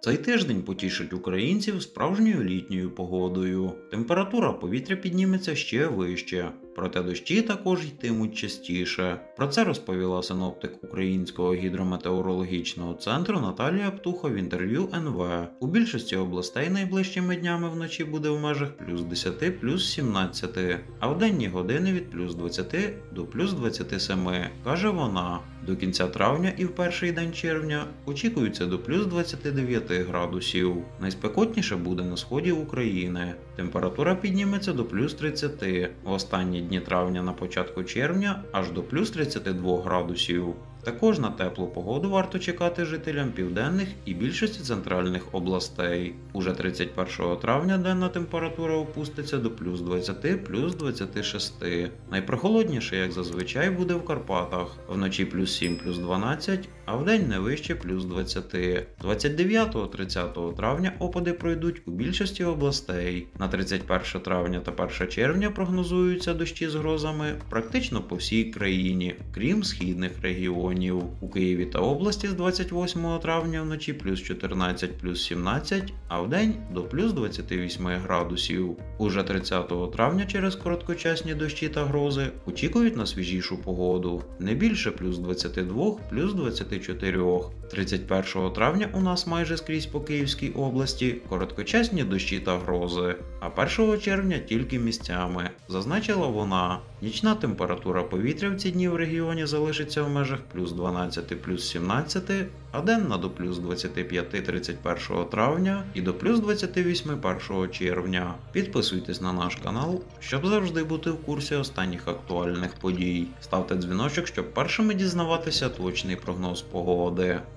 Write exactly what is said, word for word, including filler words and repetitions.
Цей тиждень потішить українців справжньою літньою погодою. Температура повітря підніметься ще вище, проте дощі також йтимуть частіше. Про це розповіла синоптик Українського гідрометеорологічного центру Наталія Птуха в інтерв'ю ен ве. У більшості областей найближчими днями вночі буде в межах плюс десять, плюс сімнадцять, а в денні години від плюс двадцять до плюс двадцять сім, каже вона. До кінця травня і в перший день червня очікується до плюс двадцять дев'ять градусів. Найспекотніше буде на сході України. Температура підніметься до плюс тридцять, в останні дні травня на початку червня аж до плюс тридцять два градусів. Також на теплу погоду варто чекати жителям південних і більшості центральних областей. Уже тридцять першого травня денна температура опуститься до плюс двадцять, плюс двадцять шість. Найпрохолодніше, як зазвичай, буде в Карпатах. Вночі плюс сім, плюс дванадцять, а вдень не вище плюс двадцять. двадцять дев'ятого - тридцятого травня опади пройдуть у більшості областей. На тридцять перше травня та перше червня прогнозуються дощі з грозами практично по всій країні, крім східних регіонів. У Києві та області з двадцять восьмого травня вночі плюс чотирнадцять, плюс сімнадцять, а вдень до плюс двадцять вісім градусів. Уже тридцятого травня через короткочасні дощі та грози очікують на свіжішу погоду. Не більше плюс двадцять два, плюс двадцять чотири. тридцять першого травня у нас майже скрізь по Київській області короткочасні дощі та грози, а першого червня тільки місцями, зазначила вона. Нічна температура повітря в ці дні в регіоні залишиться в межах плюс дванадцять, плюс сімнадцять, а денна до плюс двадцять п'ять - тридцять першого травня і до плюс двадцять вісім - першого червня. Підписуйтесь на наш канал, щоб завжди бути в курсі останніх актуальних подій. Ставте дзвіночок, щоб першими дізнаватися точний прогноз погоди.